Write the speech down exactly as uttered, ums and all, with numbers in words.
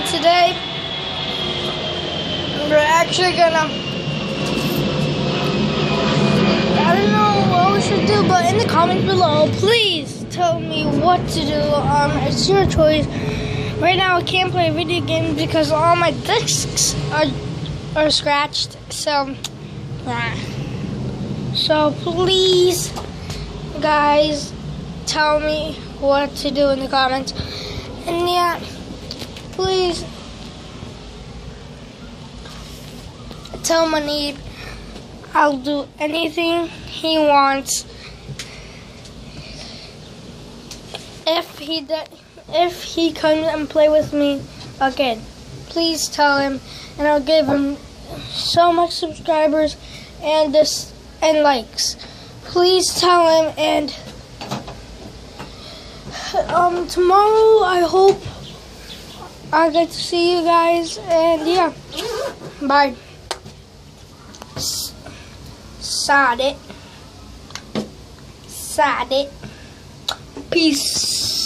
today we're actually gonna, I don't know what we should do, but in the comments below, please tell me what to do. Um, it's your choice. Right now I can't play video games because all my discs are are scratched. So, yeah. So please, guys, tell me what to do in the comments. And yeah, please tell Moneeb I'll do anything he wants. If he does, if he comes and play with me again, please tell him, and I'll give him so much subscribers and this and likes. Please tell him, and um tomorrow I hope I get to see you guys, and yeah, bye. Sad it. Sad it. Peace.